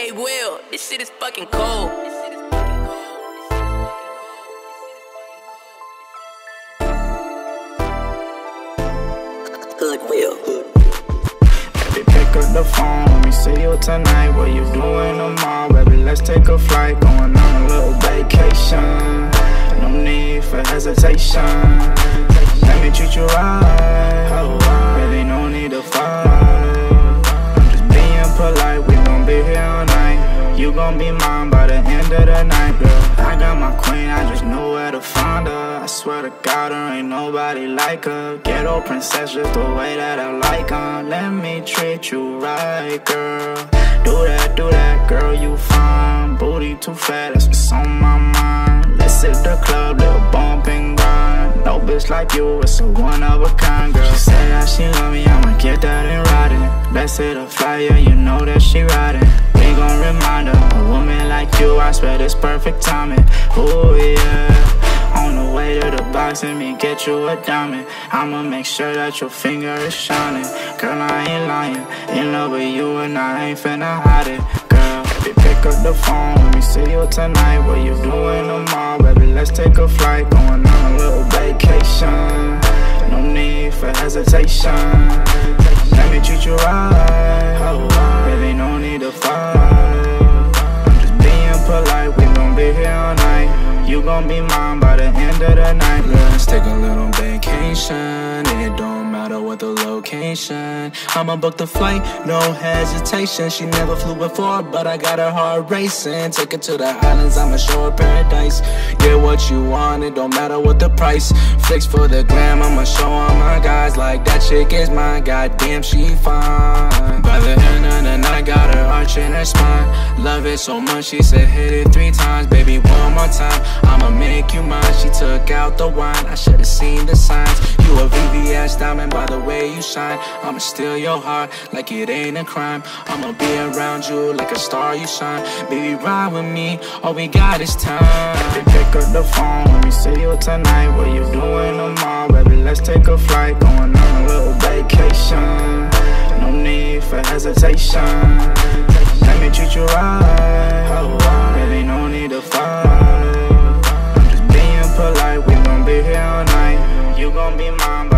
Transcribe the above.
Hey Will, this shit is fucking cold. Goodwill. Baby, pick up the phone, let me see you tonight. What you doing tomorrow? Baby, let's take a flight, going on a little vacation. No need for hesitation. Let me treat you right. Really no need to fight. I'm just being polite, we gon' be here all night. You gon' be mine by the end of the night, girl. I got my queen, I just know where to find her. I swear to God, there ain't nobody like her. Ghetto princess, just the way that I like her. Let me treat you right, girl. Do that, girl, you fine. Booty too fat, that's what's on my mind. Let's hit the club, little bump and grind. No bitch like you, it's a one of a kind, girl. She said that she love me, I'ma get that in writing. Let's hit a flyer, you know that she riding. We gon' remind her, a woman like you, I swear this perfect timing. Ooh yeah. On the way to the box and me get you a diamond. I'ma make sure that your finger is shining. Girl, I ain't lying, in love with you and I ain't finna hide it. Girl, baby, pick up the phone, let me see you tonight. What you doing tomorrow? Baby, let's take a flight, going on a little vacation. No need for hesitation. Let me treat you right. Really no need to fight. I'm just being polite, we gon' be here all night. You gon' be mine by the end of the night. Let's take a little vacation. It don't matter what the location. I'ma book the flight, no hesitation. She never flew before, but I got her heart racing. Take her to the islands, I'ma show her paradise. Get what you want, it don't matter what the price. Flex for the gram, I'ma show all my guys. Like that chick is mine, goddamn she fine. By the end of the night, got her arch in her spine. Love it so much, she said hit it 3 times. Baby, one more time, I'ma make you mine. She took out the wine, I should've seen the signs. You a VVS diamond by the way you shine. I'ma steal your heart like it ain't a crime. I'ma be around you like a star you shine. Baby, ride with me, all we got is time. Baby, pick up the phone, let me see you tonight. What you doing tomorrow? Baby, let's take a flight, going on a little vacation. No need for hesitation. Let me treat you right. Really no need to fight. I'm just being polite, we gon' be here all night. You gon' be mine.